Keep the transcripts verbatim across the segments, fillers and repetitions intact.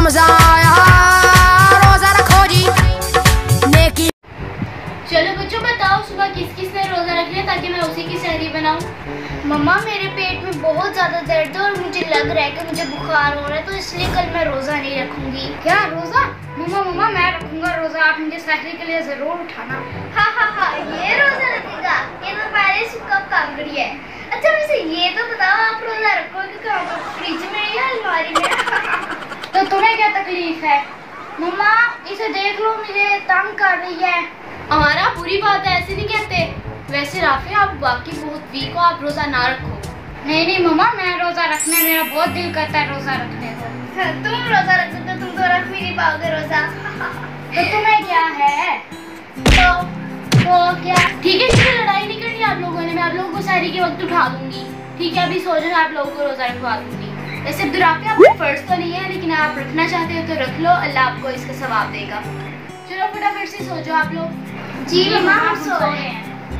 मजा आया, रोजा रखो जी नेकी। चलो बच्चों बताओ सुबह किस किस ने रोजा रख लिया ताकि मैं उसी की सहरी बनाऊं। मम्मा मेरे पेट में बहुत ज्यादा दर्द है और मुझे लग रहा है कि मुझे बुखार हो रहा है, तो इसलिए कल मैं रोजा नहीं रखूंगी। क्या रोजा? मम्मा मम्मा मैं रखूंगा रोजा, आप मुझे सहरी के लिए जरूर उठाना। हाँ हाँ हाँ ये रोजा रखेगा, ये तो पहले से कब काम करी है। अच्छा वैसे ये तो बताओ आप रोजा रखोगे कहाँ पर, फ्रिज में या अलमारी में? तो तुम्हें क्या तकलीफ है? मम्मा इसे देख लो, मुझे तंग कर रही है। हमारा बुरी बात है, ऐसे नहीं कहते। वैसे राफे आप बाकी बहुत वीक हो, आप रोजा ना रखो। नहीं नहीं मम्मा मैं रोजा रखने, मेरा बहुत दिल करता है रोजा रखने को। तुम रोजा रखते तो तुम तो रख भी नहीं पाओगे रोजा। तो तुम्हें क्या है? तो तो क्या ठीक है, इसमें लड़ाई नहीं करनी आप लोगों ने। मैं आप लोगों को सहरी के वक्त उठा दूंगी, ठीक है? अभी सो जाओ, आप लोगों को रोजा रखवा दूंगी। वैसे अब्दुर्राफी आपका फर्ज तो नहीं है, लेकिन आप रखना चाहते हो तो रख लो, अल्लाह आपको इसका सवाब देगा। चलो फटाफट से सो जाओ आप लोग। जी मम्मा हम सो रहे हैं।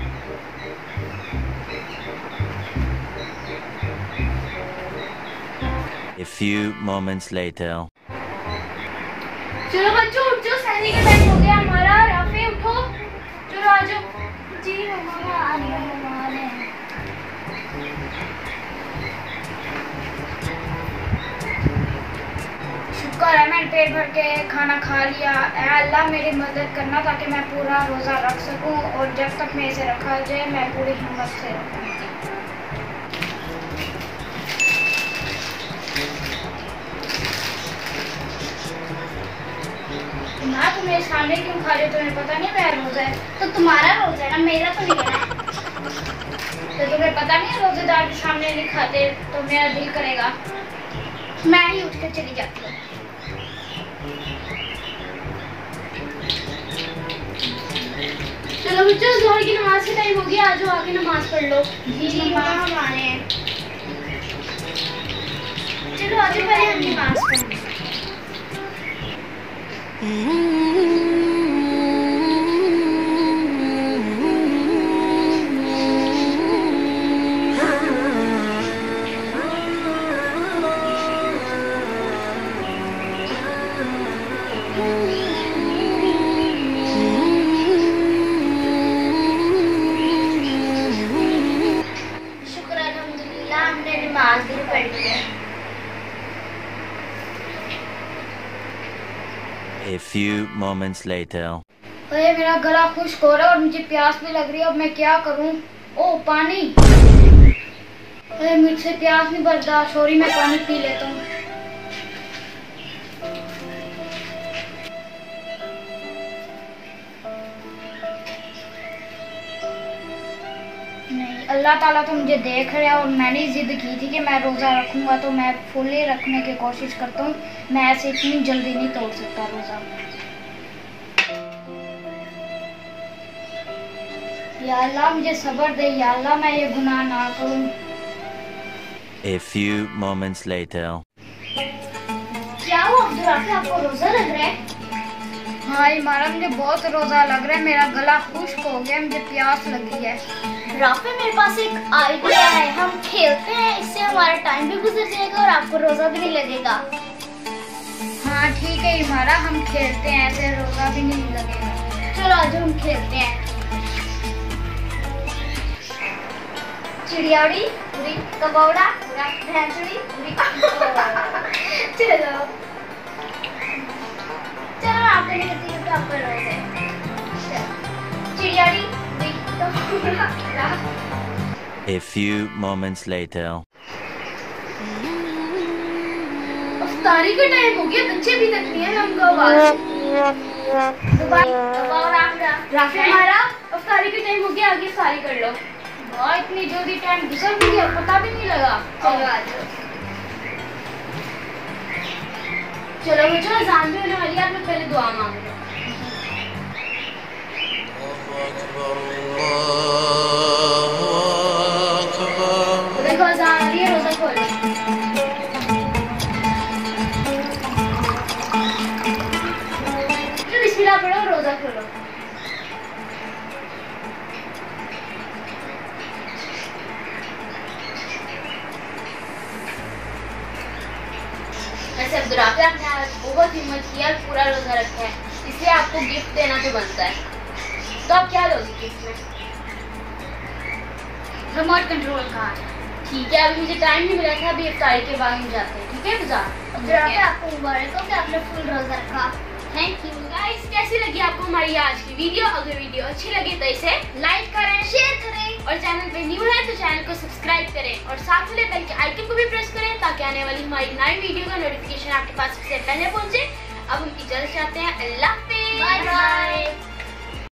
A few moments later. चलो बच्चों उठ जाओ, सहरी का टाइम हो गया हमारा। राफे उठो, चलो आ जाओ। जी मम्मा आ रही हूँ, मम्मा आ रहे हैं। शुक्र है मैंने पेट भर के खाना खा लिया। ऐ अल्लाह मेरी मदद करना ताकि मैं पूरा रोज़ा रख सकूं, और जब तक मैं इसे रखा जाए मैं पूरी हिम्मत से रखूंगी। माँ तुम मेरे सामने क्यों खा रहे हो? तुम्हें पता नहीं मेरा रोज़ा है? तो तुम्हारा रोजा है ना, मेरा तो नहीं है। तो तुम्हें पता नहीं रोजेदार के सामने नहीं खाते तो मेरा दिल करेगा मैं ही उठ कर चली जाती हूँ। चलो बच्चों जोहर की नमाज का टाइम हो गया, आ जाओ आके नमाज पढ़ लो। जी मम्मा हम आ रहे हैं। चलो आगे पहले हम नमाज पढ़ें। शुक्र अल्हम्दुलिल्लाह हमने नमाज भी पढ़ ली है। A few moments later. अरे मेरा गला खुश्क हो रहा है और मुझे प्यास भी लग रही है, अब मैं क्या करूं? ओ पानी। अरे मुझसे प्यास नहीं बर्दाश्त हो रही, मैं पानी पी लेता हूँ। नहीं अल्लाह ताला तो मुझे देख रहा है, और मैंने जिद की थी कि मैं रोज़ा रखूंगा, तो मैं फुली रखने की कोशिश करता हूँ। मैं ऐसे इतनी जल्दी नहीं तोड़ सकता रोज़ा। या अल्लाह मुझे सब्र दे, या अल्लाह मैं ये गुनाह ना करूं। A few moments later. क्या हुआ अब्दुर्राफी, आपको रोजा लग रहा है? हाँ इमारा मुझे बहुत रोज़ा लग रहा है, मेरा गला खुश्क हो गया, मुझे प्यास लगी है। राफे मेरे पास एक आइडिया है, हम खेलते हैं, इससे हमारा टाइम भी गुजर जाएगा और आपको रोजा भी नहीं लगेगा। हाँ ठीक है इमारा, हम खेलते हैं, ऐसे रोज़ा भी नहीं लगेगा। चलो आज हम खेलते हैं। चिड़िया उड़ी उड़ी, कबौड़ा उड़ा, भैंस उड़ी उड़ी। चलो चलो आप करने करती है तो आपका रोज है। चलो चिड़िया उड़ी उड़ी, कबौड़ा उड़ा। A few moments later. अफ्तारी का टाइम हो गया, बच्चे भी तक नहीं है, हम को आवाज दोबारा कबौड़ा उड़ा। राफे हमारा अफ्तारी का टाइम हो गया, आगे इफ्तारी कर लो। वाह इतनी जल्दी टाइम गुजर भी गया, पता भी नहीं लगा। चलो आ जाओ। चलो बच्चों अज़ान भी होने वाली है, आप लोग पहले दुआ मांग लो। देखो अज़ान आ रही है, रोज़ा खोलो। बिस्मिल्लाह पढ़ो, रोज़ा खोलो। वैसे अब्दुर्राफी आपने आज बहुत हिम्मत किया, पूरा रोजा रखा है, इसलिए आपको गिफ्ट देना तो बनता है। तो आप क्या दोगे गिफ्ट में? Remote control car. ठीक है, अभी मुझे टाइम नहीं मिला था, अभी इफ्तारी के बाद हम जाते हैं। ठीक है बाजार? दुराफे आपको मुबारक हो कि आपने फुल रोजा रखा। Thank you guys. कैसी लगी आपको हमारी आज की वीडियो? अगर वीडियो अच्छी लगे तो इसे लाइक करें, शेयर करें और चैनल पे न्यू है तो चैनल को सब्सक्राइब करें और साथ में बेल के आइकन को भी प्रेस करें ताकि आने वाली हमारी नई वीडियो का नोटिफिकेशन आपके पास सबसे पहले पहुंचे। अब हम इजाजत चाहते हैं। अल्लाह हाफिज़। Bye bye.